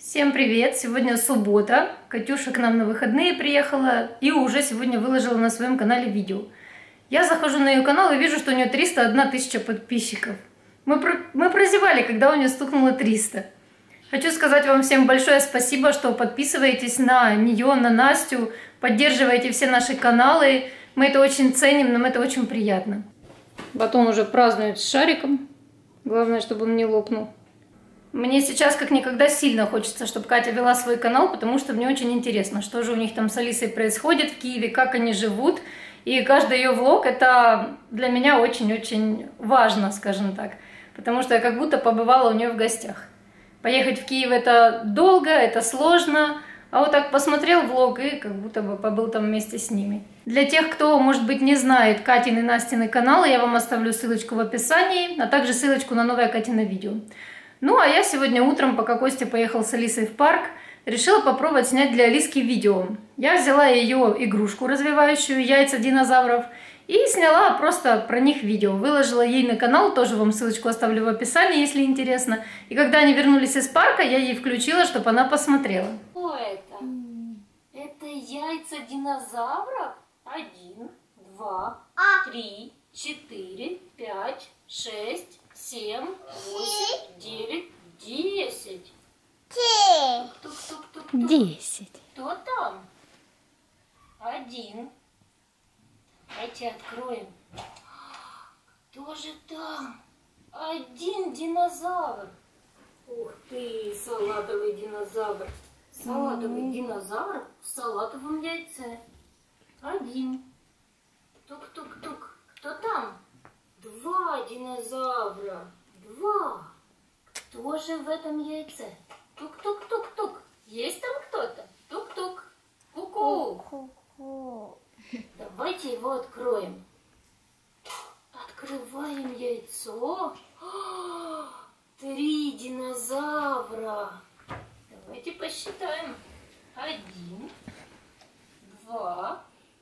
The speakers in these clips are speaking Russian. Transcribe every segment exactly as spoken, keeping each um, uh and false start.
Всем привет! Сегодня суббота. Катюша к нам на выходные приехала и уже сегодня выложила на своем канале видео. Я захожу на ее канал и вижу, что у нее триста одна тысяча подписчиков. Мы, про... Мы прозевали, когда у нее стукнуло триста. Хочу сказать вам всем большое спасибо, что подписываетесь на нее, на Настю, поддерживаете все наши каналы. Мы это очень ценим, нам это очень приятно. Батон уже празднует с шариком. Главное, чтобы он не лопнул. Мне сейчас как никогда сильно хочется, чтобы Катя вела свой канал, потому что мне очень интересно, что же у них там с Алисой происходит в Киеве, как они живут. И каждый ее влог — это для меня очень-очень важно, скажем так. Потому что я как будто побывала у нее в гостях. Поехать в Киев — это долго, это сложно, а вот так посмотрел влог и как будто бы побыл там вместе с ними. Для тех, кто, может быть, не знает Катин и Настины каналы, я вам оставлю ссылочку в описании, а также ссылочку на новое Катино видео. Ну, а я сегодня утром, пока Костя поехал с Алисой в парк, решила попробовать снять для Алиски видео. Я взяла ее игрушку развивающую, яйца динозавров, и сняла просто про них видео. Выложила ей на канал, тоже вам ссылочку оставлю в описании, если интересно. И когда они вернулись из парка, я ей включила, чтобы она посмотрела. Что это? Это яйца динозавров? Один, два, три, четыре, пять, шесть, семь, восемь, девять, десять. Тук-тук-тук-тук. Десять. Кто там? Один. Давайте откроем. Кто же там? Один динозавр. Ух ты, салатовый динозавр. Салатовый mm. динозавр в салатовом яйце. Один. Тук-тук-тук. Кто там? Два динозавра. Два. Кто же в этом яйце? Тук-тук-тук-тук. Есть там кто-то? Тук-тук. Ку-ку. Давайте его откроем. Открываем яйцо. Три динозавра. Давайте посчитаем. Один, два,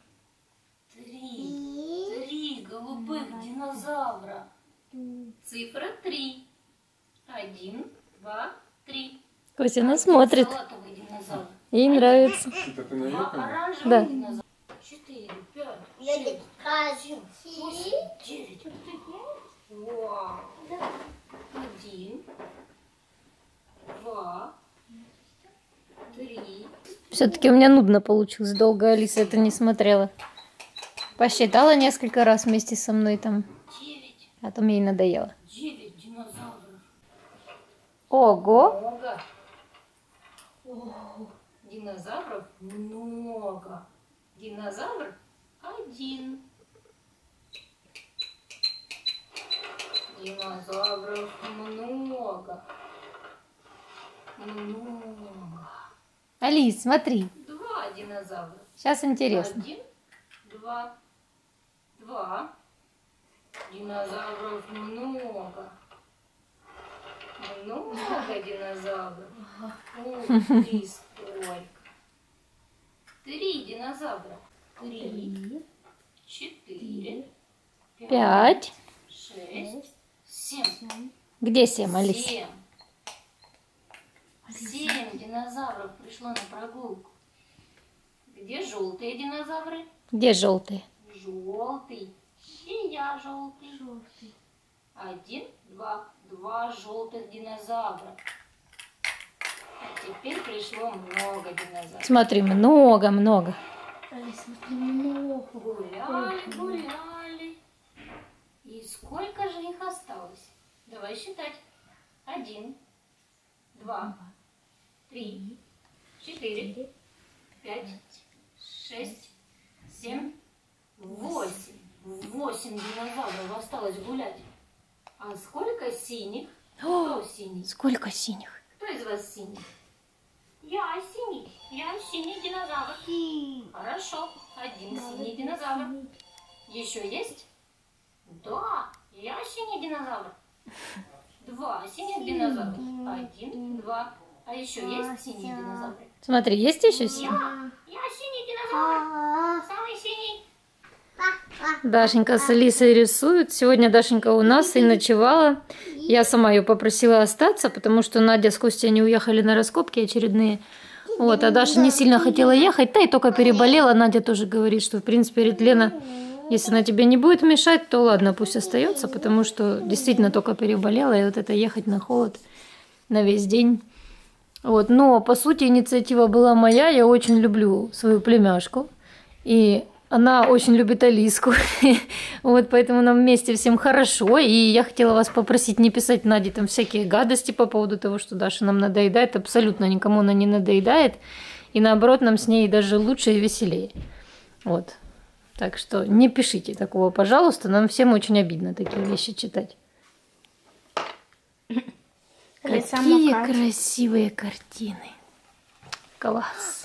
три. Три голубых динозавра. Цифра три. Один, два, три. Костя, она смотрит. Салатовый динозавр. Ей нравится. Два оранжевых Да. динозавра. Четыре, пять, шесть, семь, восемь, девять. Вау. Один, два, три. Все-таки у меня нудно получилось. Долго Алиса это не смотрела. Посчитала несколько раз вместе со мной там. Девять. А то мне ей надоело. Девять динозавров. Ого! Много. О, динозавров много. Динозавр один. Динозавров много. Много. Алис, смотри. Два динозавра. Сейчас интересно. Один, два, два. Динозавров много. Много динозавров. Ух ты, сколько. Три динозавра. Три, четыре, Пять. шесть, семь. Где семь, Алис? Семь. Семь динозавров пришло на прогулку. Где желтые динозавры? Где желтые? Желтый. И я желтый. Желтый. Один, два. Два желтых динозавра. А теперь пришло много динозавров. Смотри, много-много. Гуляли, гуляли. И сколько же их осталось? Давай считать. Один, два, три, четыре, пять, шесть, семь, восемь. Восемь динозавров осталось гулять. А сколько синих? О, Кто синий? сколько синих? Кто из вас синий? Я синий. Я синий динозавр. Хорошо. Один синий динозавр. Еще есть? Да, я синий динозавр. Два синих динозавра. Один, два. А еще есть синие динозавры? Смотри, есть еще синий? Я, я синий динозавр. Самый синий. Дашенька с Алисой рисуют. Сегодня Дашенька у нас и ночевала. Я сама ее попросила остаться, потому что Надя с Костей они уехали на раскопки очередные. Вот, а Даша не сильно хотела ехать, да и только переболела. Надя тоже говорит, что, в принципе, говорит, Лена, если она тебе не будет мешать, то ладно, пусть остается, потому что действительно только переболела, и вот это ехать на холод на весь день. Вот, но, по сути, инициатива была моя. Я очень люблю свою племяшку, и она очень любит Алиску. Вот, поэтому нам вместе всем хорошо. И я хотела вас попросить не писать Наде там всякие гадости по поводу того, что Даша нам надоедает. Абсолютно никому она не надоедает. И наоборот, нам с ней даже лучше и веселее. Вот. Так что не пишите такого, пожалуйста. Нам всем очень обидно такие вещи читать. Какие красивые картины. Класс.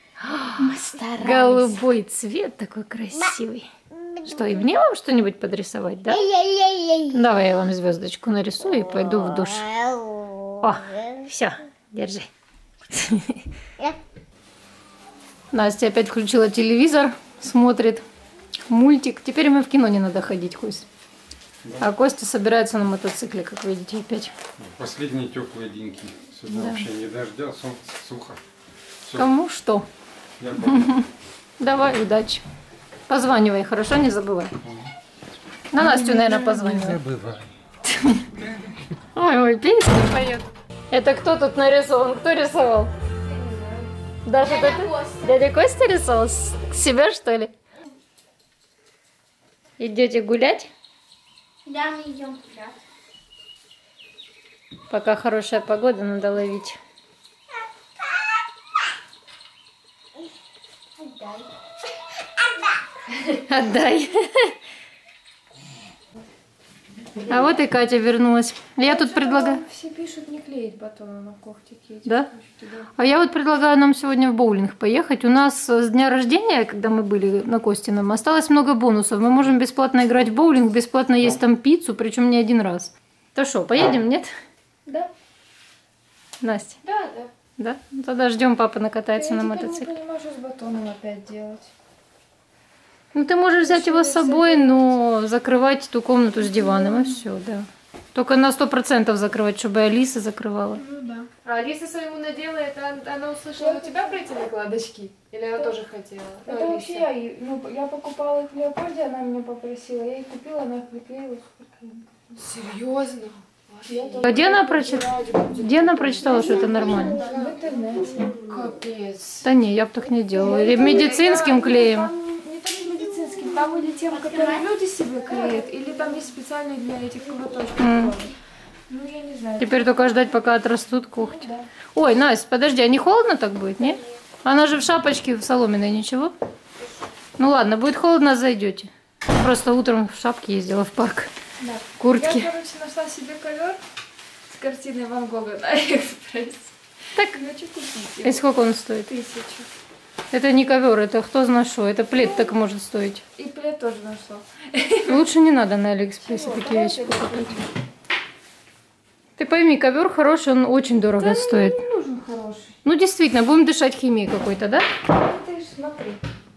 Голубой цвет такой красивый. Что, и мне вам что-нибудь подрисовать, да? Давай я вам звездочку нарисую и пойду в душ. О, все, держи. Настя опять включила телевизор, смотрит мультик. Теперь мы в кино не надо ходить, Кость. Да. А Костя собирается на мотоцикле, как видите, опять. Последние теплые деньки. Сегодня да. Вообще не дождя, солнце, сухо. Все. Кому что. Давай, удачи. Позванивай, хорошо, не забывай. На Настю, наверное, позвонила. Не забывай. Ой, ой, песня поет. Это кто тут нарисован? Кто рисовал? Даша, это ты? Дядя Костя рисовал? Себя, что ли? Идете гулять? Да, мы идем гулять. Пока хорошая погода, надо ловить. Отдай. А вот и Катя вернулась. Я тут предлагаю... Все пишут не клеить батоны на когти. Да? А я вот предлагаю нам сегодня в боулинг поехать. У нас с дня рождения, когда мы были на Костином, осталось много бонусов. Мы можем бесплатно играть в боулинг, бесплатно есть там пиццу, причем не один раз. То что, поедем, нет? Да. Настя? Да, да. Да? Ну, тогда ждем, папа накатается я на мотоцикле. Я не понимаю, что с батоном опять делать. Ну, ты можешь взять его с собой, но закрывать ту комнату с диваном, и все, да. Только на сто процентов закрывать, чтобы Алиса закрывала. Ну да. А Алиса своему надела, это она услышала у тебя про эти накладочки? Или она тоже хотела? Это ну, вообще я, ну, я покупала их в Леопольде, она меня попросила. Я их купила, она их приклеила. Серьезно? А где она прочитала? Где она прочитала, что это нормально? В интернете. Капец. Да не, я бы так не делала. Или медицинским клеем. Там или тем, которые люди себе клеят, или там есть специальные для этих коготочков. Mm. Ну, я не знаю. Теперь только ждать, пока отрастут когти. Да. Ой, Настя, подожди, а не холодно так будет, нет? Она же в шапочке, в соломенной, ничего? Ну ладно, будет холодно, зайдете. Просто утром в шапке ездила в парк. Да. Куртки. Я, короче, нашла себе ковер с картиной Ван Гога на Алиэкспрессе. Так, хочу купить. И сколько он стоит? Тысячу. Это не ковер, это кто знает что. Это плед так может стоить. И плед тоже нашла. Лучше не надо на Алиэкспрессе Чего? Такие вещи покупать. Ты пойми, ковер хороший, он очень дорого да стоит. Не нужен хороший. Ну действительно, будем дышать химией какой-то, да? Ты ж смотри.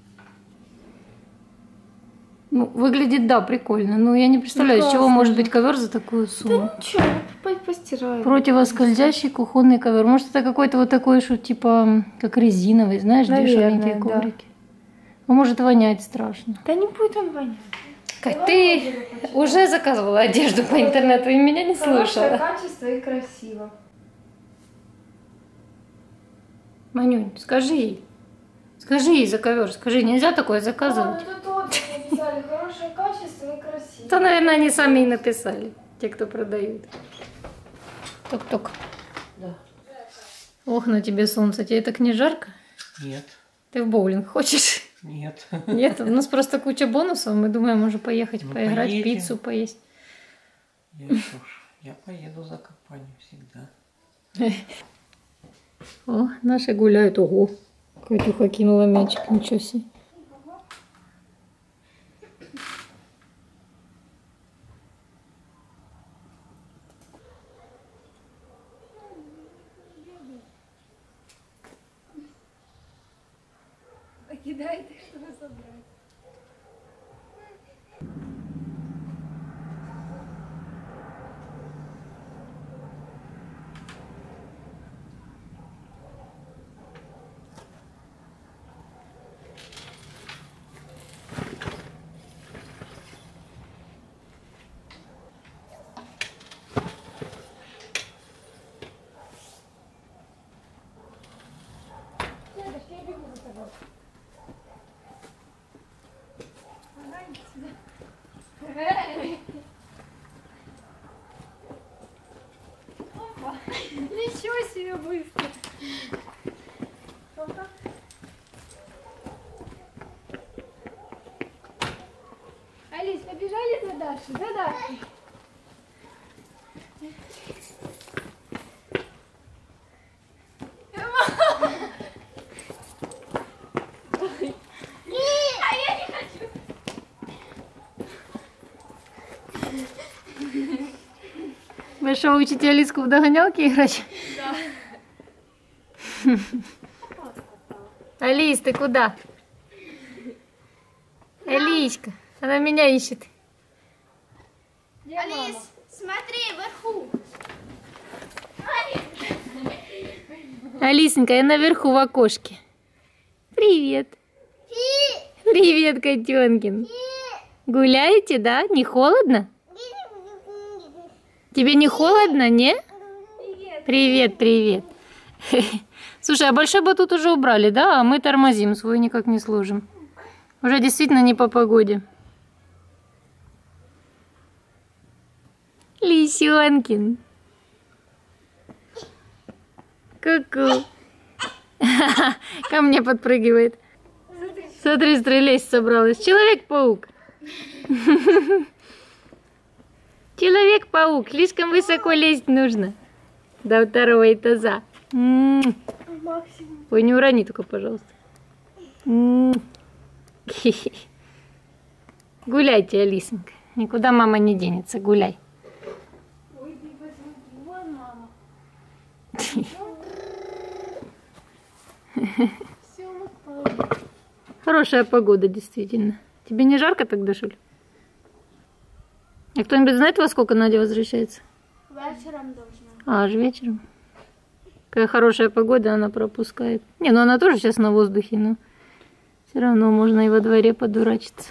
Ну, выглядит, да, прикольно. Но я не представляю, ну, с чего может быть ковер за такую сумму. Да ничего, постираем. Противоскользящий кухонный ковер. Может, это какой-то вот такой, что типа как резиновый, знаешь, дешевенькие коврики. А может, вонять страшно. Да не будет он вонять. Кать, ты уже заказывала одежду по интернету и меня не слышала. Хорошее качество и красиво. Манюнь, скажи ей. Скажи ей за ковер, скажи, нельзя такое заказывать. А, ну, написали хорошее качество и красиво. То, наверное, они сами и написали, те, кто продают. Ток-ток. Да. Ох, на тебе солнце. Тебе так не жарко? Нет. Ты в боулинг хочешь? Нет. Нет, у нас просто куча бонусов. Мы думаем, уже поехать, ну, поиграть, поедем. Пиццу поесть. Я, что ж, я поеду за компанию всегда. О, наши гуляют. Ого. Катюха кинула мячик, ничего себе. Кидай ты, чтобы собрать. Ничего себе быстро. Алис, побежали за Дашей, за Дашей. Вы что, учите Алиску в догонялки играть? Да. Алис, ты куда? Алиська, она меня ищет. Алис, смотри, вверху. Алисенька, я наверху в окошке. Привет. Привет, котенкин. Гуляете, да? Не холодно? Тебе не холодно, не? Привет, привет. Слушай, а большой батут уже убрали, да? А мы тормозим, свой никак не сложим. Уже действительно не по погоде. Лисенкин. Ку-ку. Ко мне подпрыгивает. Смотри, стрелять собралась. Человек-паук. Человек-паук. Слишком высоко лезть нужно. До второго этажа. М-м. Ой, не урони только, пожалуйста. М-м. Гуляйте, Алисенька. Никуда мама не денется. Гуляй. Хорошая погода, действительно. Тебе не жарко тогда, что ли? А кто-нибудь знает, во сколько Надя возвращается? Вечером должна. А, аж вечером. Какая хорошая погода, она пропускает. Не, ну она тоже сейчас на воздухе, но все равно можно и во дворе подурачиться.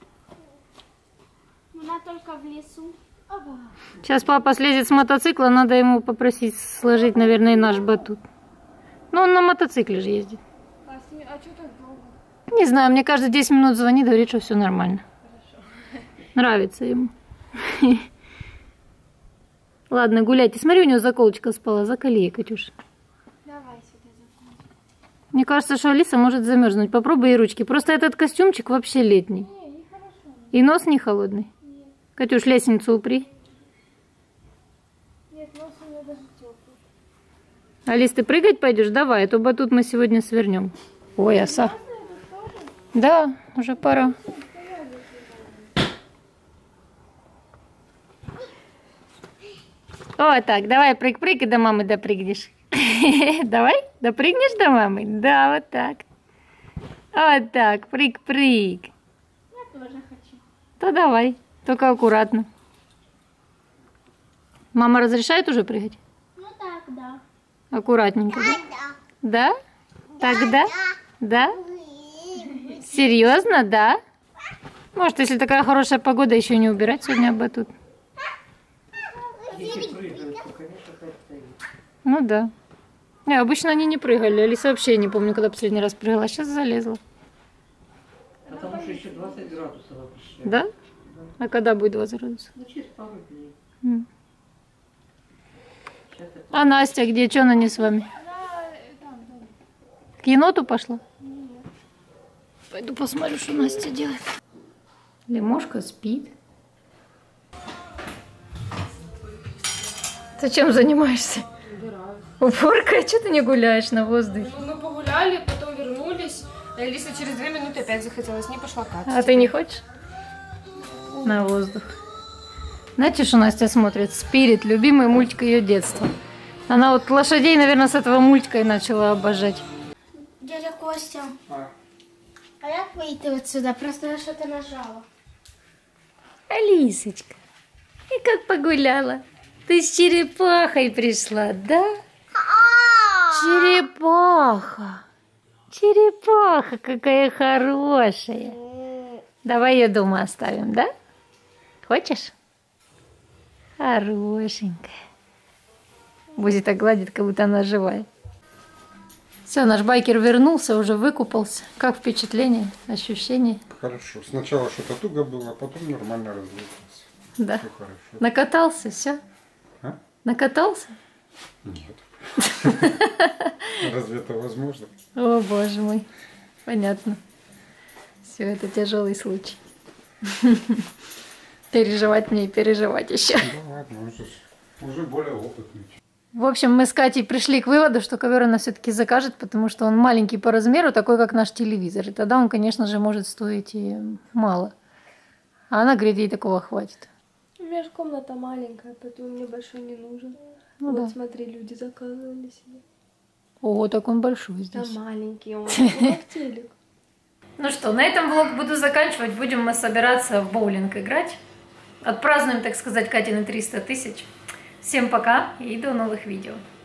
Она только в лесу. Оба. Сейчас папа слезет с мотоцикла, надо ему попросить сложить, наверное, и наш батут. Ну, он на мотоцикле же ездит. А, а что так долго? Не знаю, мне каждые десять минут звонит, говорит, что все нормально. Хорошо. Нравится ему. Ладно, гуляйте. Смотри, у него заколочка спала. Заколи ей, Катюш. Давай сюда заколочку. Мне кажется, что Алиса может замерзнуть. Попробуй ей ручки. Просто этот костюмчик вообще летний. Не, не хорошо. И нос не холодный. Нет. Катюш, лестницу упри. Нет, нос у меня даже теплый. Алис, ты прыгать пойдешь? Давай, а то батут мы сегодня свернем. Ой, оса. Да, уже пора. О, так, давай прыг-прыг и до мамы допрыгнешь. Давай, допрыгнешь до мамы? Да, вот так. Вот так, прыг-прыг. Я тоже хочу. То давай, только аккуратно. Мама разрешает уже прыгать? Ну так, да. Аккуратненько, да? Да? Тогда? Да? Серьезно, да? Может, если такая хорошая погода, еще не убирать сегодня батут? Если прыгают, то, конечно, так стоит. Ну да. Не, обычно они не прыгали. Алиса вообще не помню, когда последний раз прыгала. Сейчас залезла. Потому что еще двадцать градусов вообще. Да? А когда будет двадцать градусов? Ну, через пару дней. М. Сейчас это... А Настя где? Что она не с вами? Да, там, там. К еноту пошла? Пойду посмотрю, что Настя делает. Лимошка спит. Ты чем занимаешься? Уборкой? Что ты не гуляешь на воздухе? Мы погуляли, потом вернулись. И Алиса через две минуты опять захотела, с ней пошла кататься. А ты не хочешь? На воздух. Знаете, что Настя смотрит? «Спирит», любимый мультик ее детства. Она вот лошадей, наверное, с этого мультика и начала обожать. Дядя Костя, А, а як выйти отсюда? Просто я что-то нажала. Алисочка, и как погуляла? Ты с черепахой пришла, да? Черепаха. Черепаха какая хорошая. Давай ее дома оставим, да? Хочешь? Хорошенькая. Бузи так гладит, как будто она живая. Все, наш байкер вернулся, уже выкупался. Как впечатление, ощущение? Хорошо. Сначала что-то туго было, а потом нормально развлекался. Да. Все хорошо. Накатался, все? А? Накатался? Нет. Разве это возможно? О, боже мой. Понятно. Все, это тяжелый случай. Переживать мне и переживать еще. Ну ладно, он же уже более опытный. В общем, мы с Катей пришли к выводу, что ковер она все-таки закажет, потому что он маленький по размеру, такой как наш телевизор. И тогда он, конечно же, может стоить и мало. А она говорит, ей такого хватит. У меня же комната маленькая, поэтому мне большой не нужен. Ну, вот да. смотри, люди заказывали себе. О, так он большой здесь. Да маленький он, как телек. Ну что, на этом влог буду заканчивать. Будем мы собираться в боулинг играть. Отпразднуем, так сказать, Катины триста тысяч. Всем пока и до новых видео.